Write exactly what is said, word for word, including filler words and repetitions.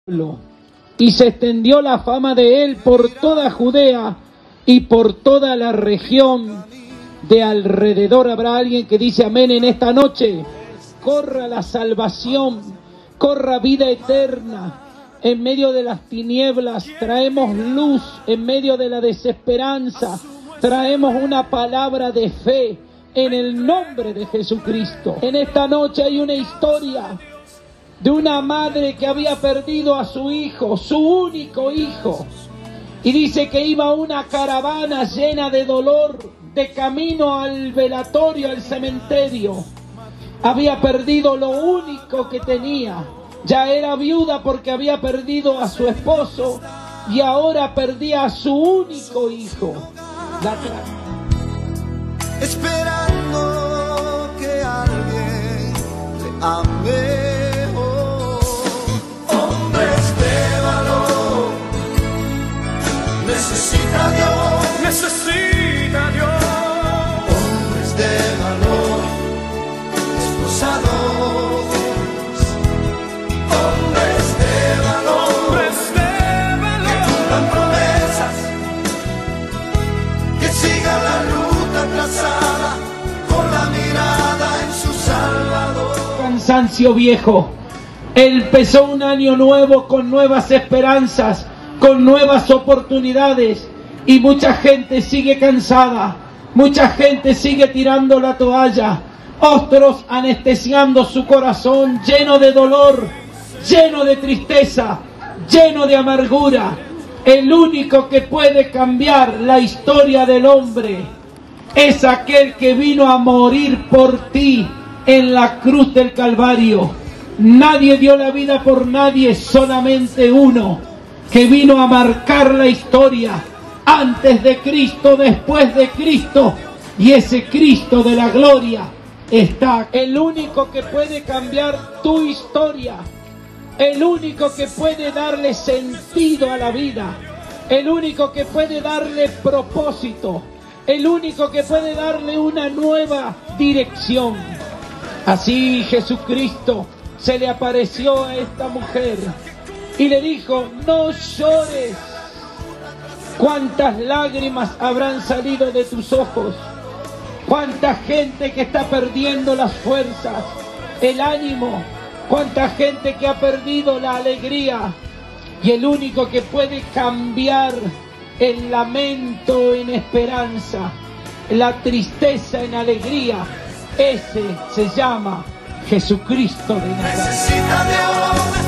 y se extendió la fama de él por toda Judea y por toda la región de alrededor. Habrá alguien que dice amén en esta noche. Corra la salvación, corra vida eterna. En medio de las tinieblas traemos luz, en medio de la desesperanza traemos una palabra de fe en el nombre de Jesucristo. En esta noche hay una historia de una madre que había perdido a su hijo, su único hijo. Y dice que iba una caravana llena de dolor de camino al velatorio, al cementerio. Había perdido lo único que tenía. Ya era viuda porque había perdido a su esposo y ahora perdía a su único hijo. La Esperando que alguien le ame. Necesita a Dios, necesita a Dios. Hombres de valor, esforzados. Hombres de valor, hombres de valor, que cumplan promesas, que sigan la ruta trazada con la mirada en su Salvador. Cansancio viejo. Empezó un año nuevo con nuevas esperanzas, con nuevas oportunidades, y mucha gente sigue cansada, mucha gente sigue tirando la toalla, otros anestesiando su corazón lleno de dolor, lleno de tristeza, lleno de amargura. El único que puede cambiar la historia del hombre es aquel que vino a morir por ti en la cruz del Calvario. Nadie dio la vida por nadie, solamente uno, que vino a marcar la historia antes de Cristo, después de Cristo, y ese Cristo de la gloria está. El único que puede cambiar tu historia, el único que puede darle sentido a la vida, el único que puede darle propósito, el único que puede darle una nueva dirección. Así Jesucristo se le apareció a esta mujer y le dijo: no llores. ¿Cuántas lágrimas habrán salido de tus ojos? ¿Cuánta gente que está perdiendo las fuerzas, el ánimo? ¿Cuánta gente que ha perdido la alegría? Y el único que puede cambiar el lamento en esperanza, la tristeza en alegría, ese se llama Jesucristo de Nazaret. Necesita Dios.